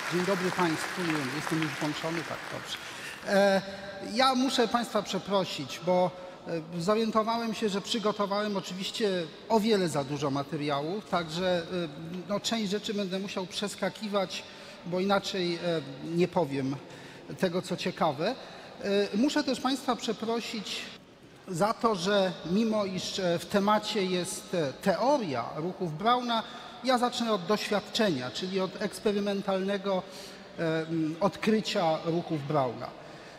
Dzień dobry Państwu. Jestem już włączony, tak, dobrze. Ja muszę Państwa przeprosić, bo zorientowałem się, że przygotowałem oczywiście o wiele za dużo materiału, także część rzeczy będę musiał przeskakiwać, bo inaczej nie powiem tego, co ciekawe. Muszę też Państwa przeprosić za to, że mimo iż w temacie jest teoria ruchów Brauna, ja zacznę od doświadczenia, czyli od eksperymentalnego odkrycia ruchów Brauna.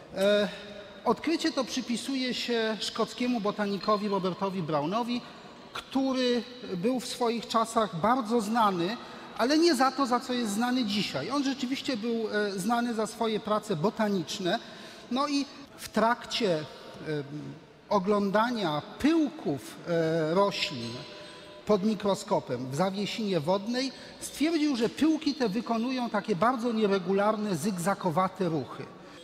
Odkrycie to przypisuje się szkockiemu botanikowi Robertowi Brownowi, który był w swoich czasach bardzo znany, ale nie za to, za co jest znany dzisiaj. On rzeczywiście był znany za swoje prace botaniczne. No i w trakcie oglądania pyłków roślin pod mikroskopem w zawiesinie wodnej stwierdził, że pyłki te wykonują takie bardzo nieregularne, zygzakowate ruchy.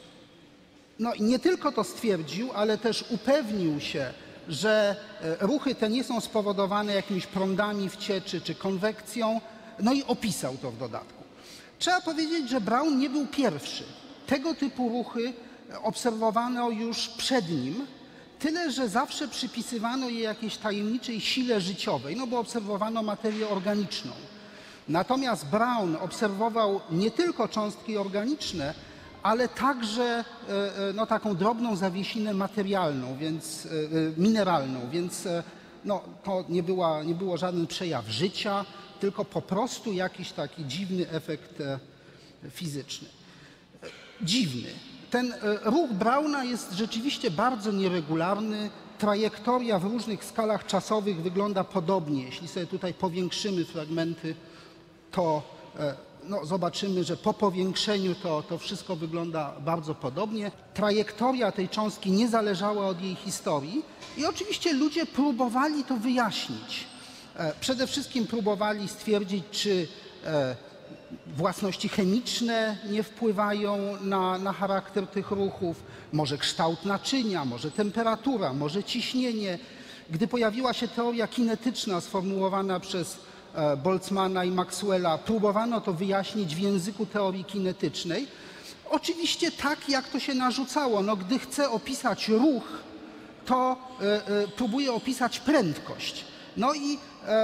No i nie tylko to stwierdził, ale też upewnił się, że ruchy te nie są spowodowane jakimiś prądami w cieczy czy konwekcją, no i opisał to w dodatku. Trzeba powiedzieć, że Brown nie był pierwszy. Tego typu ruchy obserwowano już przed nim, tyle że zawsze przypisywano je jakiejś tajemniczej sile życiowej, no bo obserwowano materię organiczną. Natomiast Brown obserwował nie tylko cząstki organiczne, ale także taką drobną zawiesinę materialną, więc mineralną, więc to nie było żaden przejaw życia, tylko po prostu jakiś taki dziwny efekt fizyczny. Dziwny. Ten ruch Browna jest rzeczywiście bardzo nieregularny. Trajektoria w różnych skalach czasowych wygląda podobnie. Jeśli sobie tutaj powiększymy fragmenty, to zobaczymy, że po powiększeniu to wszystko wygląda bardzo podobnie. Trajektoria tej cząstki nie zależała od jej historii i oczywiście ludzie próbowali to wyjaśnić. Przede wszystkim próbowali stwierdzić, czy własności chemiczne nie wpływają na charakter tych ruchów, może kształt naczynia, może temperatura, może ciśnienie. Gdy pojawiła się teoria kinetyczna sformułowana przez Boltzmana i Maxwella, próbowano to wyjaśnić w języku teorii kinetycznej. Oczywiście tak, jak to się narzucało. Gdy chcę opisać ruch, to próbuję opisać prędkość. I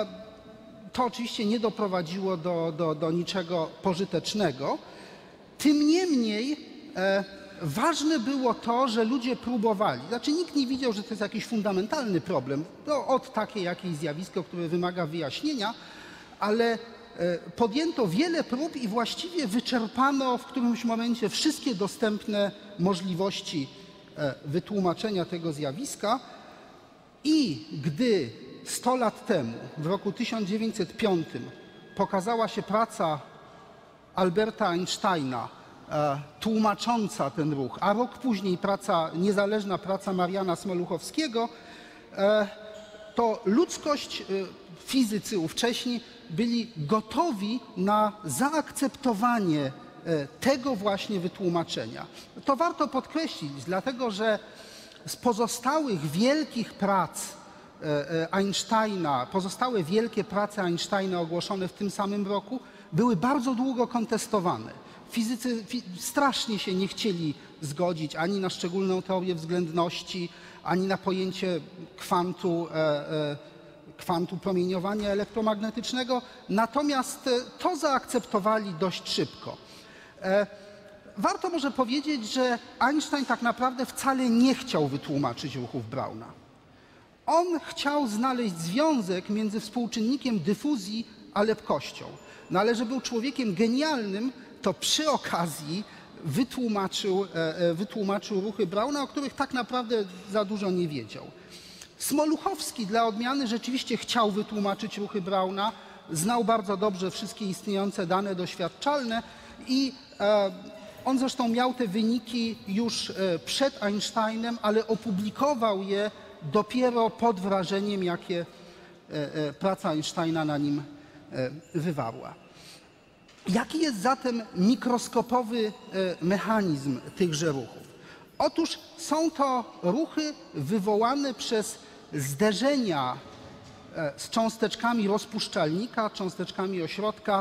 to oczywiście nie doprowadziło do niczego pożytecznego. Tym niemniej ważne było to, że ludzie próbowali. Znaczy nikt nie widział, że to jest jakiś fundamentalny problem, od takie jakieś zjawisko, które wymaga wyjaśnienia, ale podjęto wiele prób i właściwie wyczerpano w którymś momencie wszystkie dostępne możliwości wytłumaczenia tego zjawiska. I gdy 100 lat temu, w roku 1905, pokazała się praca Alberta Einsteina tłumacząca ten ruch, a rok później niezależna praca Mariana Smoluchowskiego, to ludzkość, fizycy ówcześni byli gotowi na zaakceptowanie tego właśnie wytłumaczenia. To warto podkreślić, dlatego że z pozostałych wielkich prac Einsteina, pozostałe wielkie prace Einsteina ogłoszone w tym samym roku były bardzo długo kontestowane. Fizycy strasznie się nie chcieli zgodzić ani na szczególną teorię względności, ani na pojęcie kwantu promieniowania elektromagnetycznego, natomiast to zaakceptowali dość szybko. Warto może powiedzieć, że Einstein tak naprawdę wcale nie chciał wytłumaczyć ruchów Browna. On chciał znaleźć związek między współczynnikiem dyfuzji a lepkością. Ale że był człowiekiem genialnym, to przy okazji wytłumaczył ruchy Browna, o których tak naprawdę za dużo nie wiedział. Smoluchowski dla odmiany rzeczywiście chciał wytłumaczyć ruchy Browna, znał bardzo dobrze wszystkie istniejące dane doświadczalne i on zresztą miał te wyniki już przed Einsteinem, ale opublikował je dopiero pod wrażeniem, jakie praca Einsteina na nim wywarła. Jaki jest zatem mikroskopowy mechanizm tychże ruchów? Otóż są to ruchy wywołane przez zderzenia z cząsteczkami rozpuszczalnika, cząsteczkami ośrodka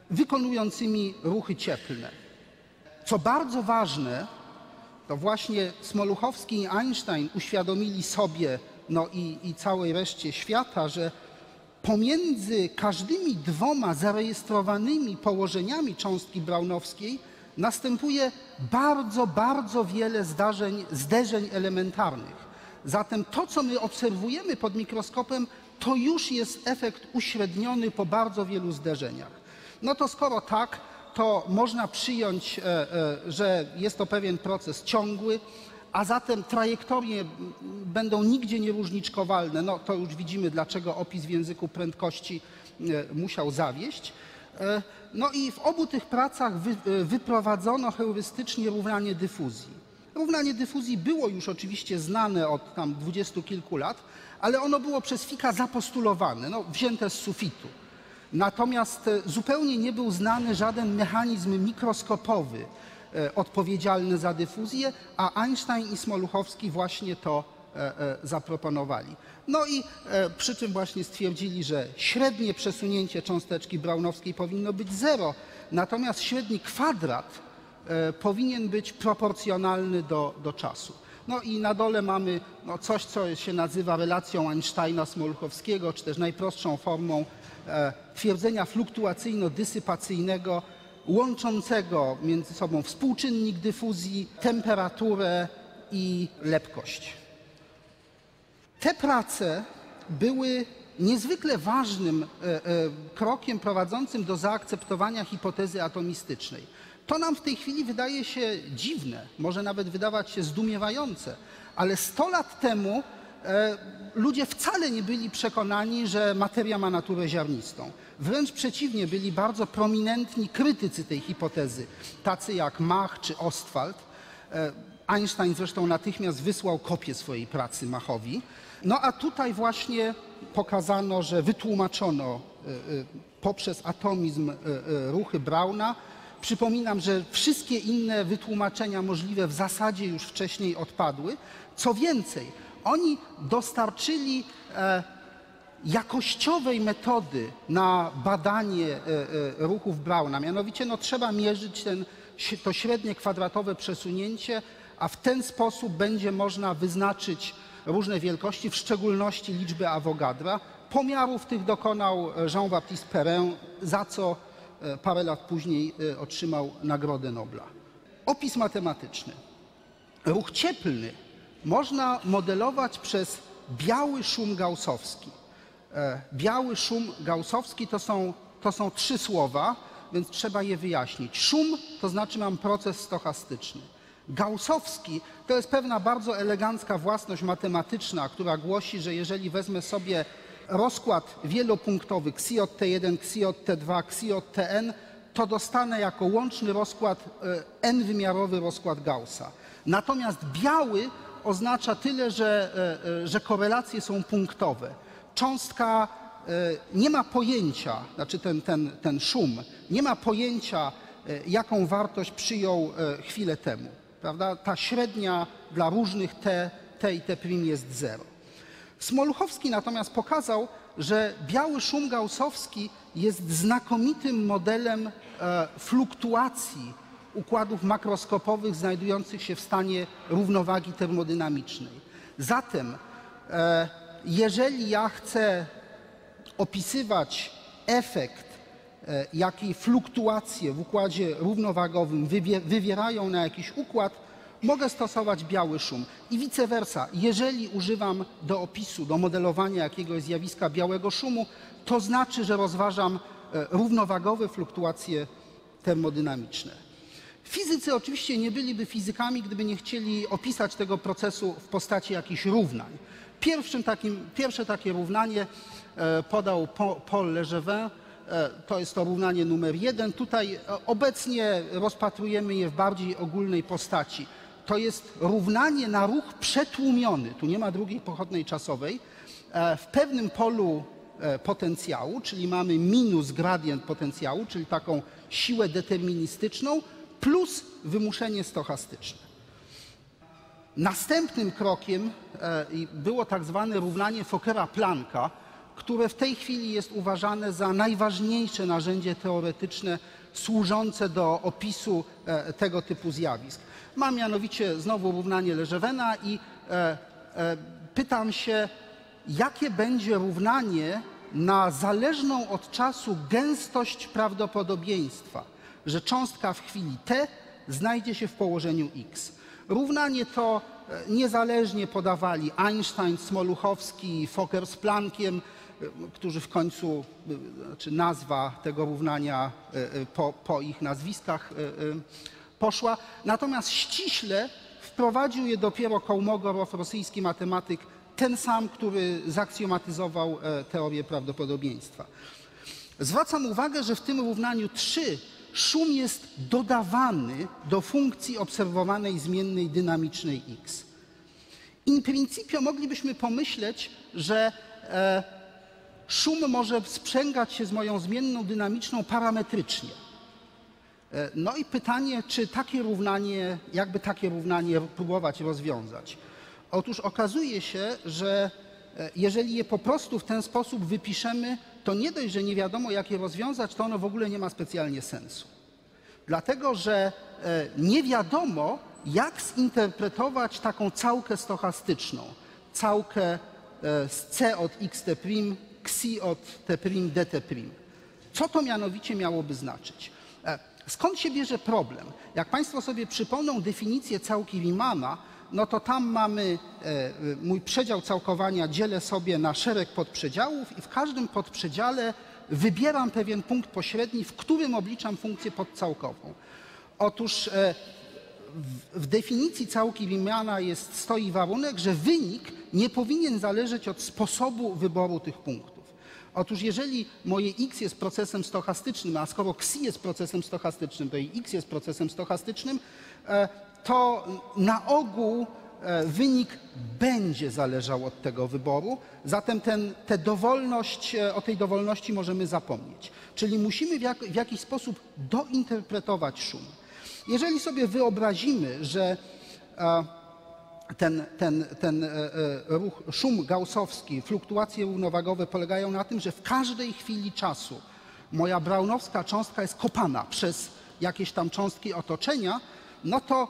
wykonującymi ruchy cieplne. Co bardzo ważne, to właśnie Smoluchowski i Einstein uświadomili sobie, no i całej reszcie świata, że pomiędzy każdymi dwoma zarejestrowanymi położeniami cząstki brownowskiej następuje bardzo, bardzo wiele zderzeń elementarnych. Zatem to, co my obserwujemy pod mikroskopem, to już jest efekt uśredniony po bardzo wielu zderzeniach. No to skoro tak, to można przyjąć, że jest to pewien proces ciągły, a zatem trajektorie będą nigdzie nieróżniczkowalne. No to już widzimy, dlaczego opis w języku prędkości musiał zawieść. No i w obu tych pracach wyprowadzono heurystycznie równanie dyfuzji. Równanie dyfuzji było już oczywiście znane od tam 20 kilku lat, ale ono było przez Ficka zapostulowane, no, wzięte z sufitu. Natomiast zupełnie nie był znany żaden mechanizm mikroskopowy odpowiedzialny za dyfuzję, a Einstein i Smoluchowski właśnie to zaproponowali. No i przy czym właśnie stwierdzili, że średnie przesunięcie cząsteczki brownowskiej powinno być 0, natomiast średni kwadrat powinien być proporcjonalny do czasu. No i na dole mamy coś, co się nazywa relacją Einsteina-Smoluchowskiego, czy też najprostszą formą twierdzenia fluktuacyjno-dysypacyjnego łączącego między sobą współczynnik dyfuzji, temperaturę i lepkość. Te prace były niezwykle ważnym krokiem prowadzącym do zaakceptowania hipotezy atomistycznej. To nam w tej chwili wydaje się dziwne, może nawet wydawać się zdumiewające, ale 100 lat temu ludzie wcale nie byli przekonani, że materia ma naturę ziarnistą. Wręcz przeciwnie, byli bardzo prominentni krytycy tej hipotezy, tacy jak Mach czy Ostwald. Einstein zresztą natychmiast wysłał kopię swojej pracy Machowi. No a tutaj właśnie pokazano, że wytłumaczono poprzez atomizm ruchy Browna. Przypominam, że wszystkie inne wytłumaczenia możliwe w zasadzie już wcześniej odpadły. Co więcej, oni dostarczyli jakościowej metody na badanie ruchów Browna. Mianowicie trzeba mierzyć to średnie kwadratowe przesunięcie, a w ten sposób będzie można wyznaczyć różne wielkości, w szczególności liczbę Avogadra. Pomiarów tych dokonał Jean-Baptiste Perrin, za co parę lat później otrzymał Nagrodę Nobla. Opis matematyczny. Ruch cieplny można modelować przez biały szum gaussowski. Biały szum gaussowski to są 3 słowa, więc trzeba je wyjaśnić. Szum to znaczy mam proces stochastyczny. Gaussowski to jest pewna bardzo elegancka własność matematyczna, która głosi, że jeżeli wezmę sobie rozkład wielopunktowy Xiot-T1, Xiot-T2, Xiot-Tn, to dostanę jako łączny rozkład n-wymiarowy rozkład Gaussa. Natomiast biały oznacza tyle, że korelacje są punktowe. Cząstka nie ma pojęcia, znaczy ten szum, nie ma pojęcia, jaką wartość przyjął chwilę temu. Prawda? Ta średnia dla różnych t i t' jest 0. Smoluchowski natomiast pokazał, że biały szum gaussowski jest znakomitym modelem fluktuacji układów makroskopowych znajdujących się w stanie równowagi termodynamicznej. Zatem, jeżeli ja chcę opisywać efekt, jaki fluktuacje w układzie równowagowym wywierają na jakiś układ, mogę stosować biały szum. I vice versa. Jeżeli używam do opisu, do modelowania jakiegoś zjawiska białego szumu, to znaczy, że rozważam równowagowe fluktuacje termodynamiczne. Fizycy oczywiście nie byliby fizykami, gdyby nie chcieli opisać tego procesu w postaci jakichś równań. Pierwsze takie równanie podał Paul Legevin. To jest to równanie numer 1. Tutaj obecnie rozpatrujemy je w bardziej ogólnej postaci. To jest równanie na ruch przetłumiony, tu nie ma drugiej pochodnej czasowej, w pewnym polu potencjału, czyli mamy minus gradient potencjału, czyli taką siłę deterministyczną, plus wymuszenie stochastyczne. Następnym krokiem było tak zwane równanie Fockera-Plancka. które w tej chwili jest uważane za najważniejsze narzędzie teoretyczne służące do opisu tego typu zjawisk. Mam mianowicie znowu równanie Lejeune i pytam się, jakie będzie równanie na zależną od czasu gęstość prawdopodobieństwa, że cząstka w chwili t znajdzie się w położeniu x. Równanie to niezależnie podawali Einstein, Smoluchowski, Fokker z Planckiem, którzy w końcu, znaczy nazwa tego równania po ich nazwiskach poszła. Natomiast ściśle wprowadził je dopiero Kołmogorow, rosyjski matematyk, ten sam, który zaksjomatyzował teorię prawdopodobieństwa. Zwracam uwagę, że w tym równaniu 3 szum jest dodawany do funkcji obserwowanej zmiennej dynamicznej x. In principio moglibyśmy pomyśleć, że szum może sprzęgać się z moją zmienną dynamiczną parametrycznie. No i pytanie, czy takie równanie, jakby takie równanie próbować rozwiązać. Otóż okazuje się, że jeżeli je po prostu w ten sposób wypiszemy, to nie dość, że nie wiadomo, jak je rozwiązać, to ono w ogóle nie ma specjalnie sensu. Dlatego, że nie wiadomo, jak zinterpretować taką całkę stochastyczną. Całkę z c od xt', xi od t' dt'. Co to mianowicie miałoby znaczyć? Skąd się bierze problem? Jak Państwo sobie przypomną definicję całki Riemanna, no to tam mamy mój przedział całkowania, dzielę sobie na szereg podprzedziałów i w każdym podprzedziale wybieram pewien punkt pośredni, w którym obliczam funkcję podcałkową. Otóż w definicji całki Riemanna stoi warunek, że wynik nie powinien zależeć od sposobu wyboru tych punktów. Otóż jeżeli moje x jest procesem stochastycznym, a skoro xi jest procesem stochastycznym, to i x jest procesem stochastycznym, to na ogół wynik będzie zależał od tego wyboru, zatem o tej dowolności możemy zapomnieć. Czyli musimy w jakiś sposób dointerpretować szum. Jeżeli sobie wyobrazimy, że ten ruch, szum gaussowski, fluktuacje równowagowe polegają na tym, że w każdej chwili czasu moja brownowska cząstka jest kopana przez jakieś tam cząstki otoczenia, no to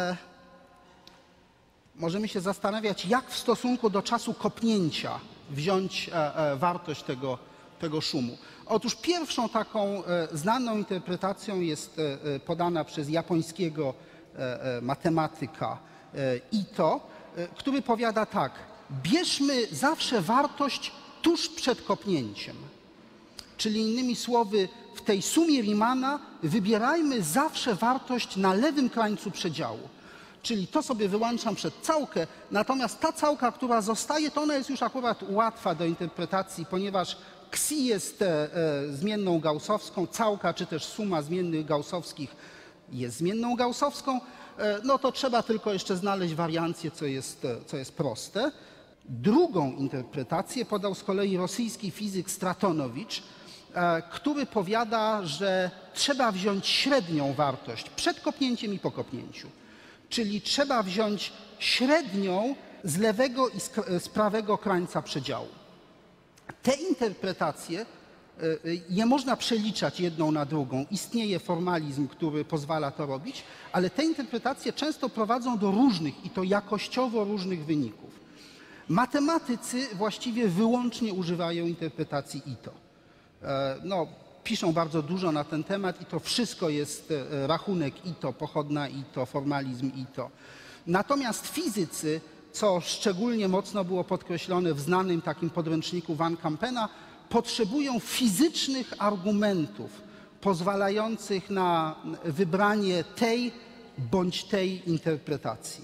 możemy się zastanawiać, jak w stosunku do czasu kopnięcia wziąć wartość tego szumu. Otóż pierwszą taką znaną interpretacją jest podana przez japońskiego matematyka Ito, który powiada tak: bierzmy zawsze wartość tuż przed kopnięciem. Czyli innymi słowy, w tej sumie Riemanna wybierajmy zawsze wartość na lewym krańcu przedziału. Czyli to sobie wyłączam przed całkę, natomiast ta całka, która zostaje, to ona jest już akurat łatwa do interpretacji, ponieważ xi jest zmienną gaussowską, całka czy też suma zmiennych gaussowskich jest zmienną gaussowską, no to trzeba tylko jeszcze znaleźć wariancję, co jest proste. Drugą interpretację podał z kolei rosyjski fizyk Stratonowicz, który powiada, że trzeba wziąć średnią wartość przed kopnięciem i po kopnięciu. Czyli trzeba wziąć średnią z lewego i z prawego krańca przedziału. Te interpretacje, je można przeliczać jedną na drugą. Istnieje formalizm, który pozwala to robić, ale te interpretacje często prowadzą do różnych i to jakościowo różnych wyników. Matematycy właściwie wyłącznie używają interpretacji Ito. No, piszą bardzo dużo na ten temat i to wszystko jest rachunek Ito, pochodna Ito, formalizm Ito. Natomiast fizycy, co szczególnie mocno było podkreślone w znanym takim podręczniku Van Campena, potrzebują fizycznych argumentów pozwalających na wybranie tej bądź tej interpretacji.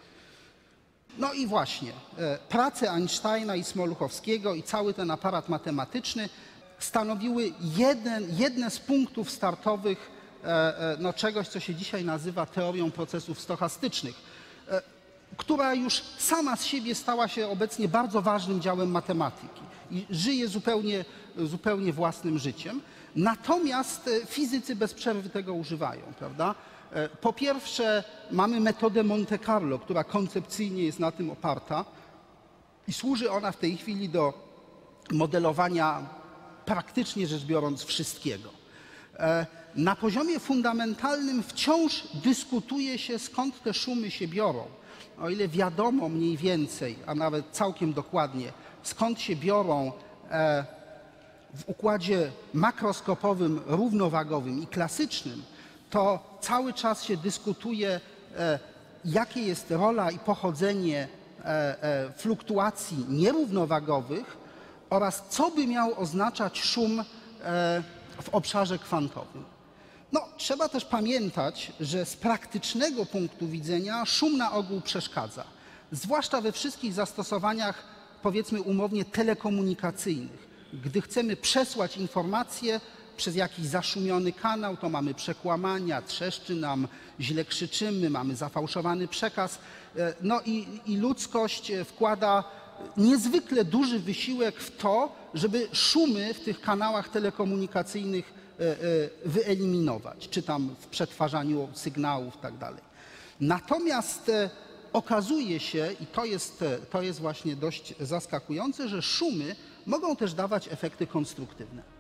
No i właśnie, prace Einsteina i Smoluchowskiego i cały ten aparat matematyczny stanowiły jedne z punktów startowych czegoś, co się dzisiaj nazywa teorią procesów stochastycznych, która już sama z siebie stała się obecnie bardzo ważnym działem matematyki i żyje zupełnie własnym życiem. Natomiast fizycy bez przerwy tego używają, prawda? Po pierwsze, mamy metodę Monte Carlo, która koncepcyjnie jest na tym oparta i służy ona w tej chwili do modelowania praktycznie rzecz biorąc wszystkiego. Na poziomie fundamentalnym wciąż dyskutuje się, skąd te szumy się biorą. O ile wiadomo mniej więcej, a nawet całkiem dokładnie, skąd się biorą w układzie makroskopowym, równowagowym i klasycznym, to cały czas się dyskutuje, jakie jest rola i pochodzenie fluktuacji nierównowagowych oraz co by miał oznaczać szum w obszarze kwantowym. No, trzeba też pamiętać, że z praktycznego punktu widzenia szum na ogół przeszkadza, zwłaszcza we wszystkich zastosowaniach, powiedzmy umownie, telekomunikacyjnych. Gdy chcemy przesłać informację przez jakiś zaszumiony kanał, to mamy przekłamania, trzeszczy nam, źle krzyczymy, mamy zafałszowany przekaz. No i ludzkość wkłada niezwykle duży wysiłek w to, żeby szumy w tych kanałach telekomunikacyjnych wyeliminować, czy tam w przetwarzaniu sygnałów i tak dalej. Natomiast okazuje się, i to jest właśnie dość zaskakujące, że szumy mogą też dawać efekty konstruktywne.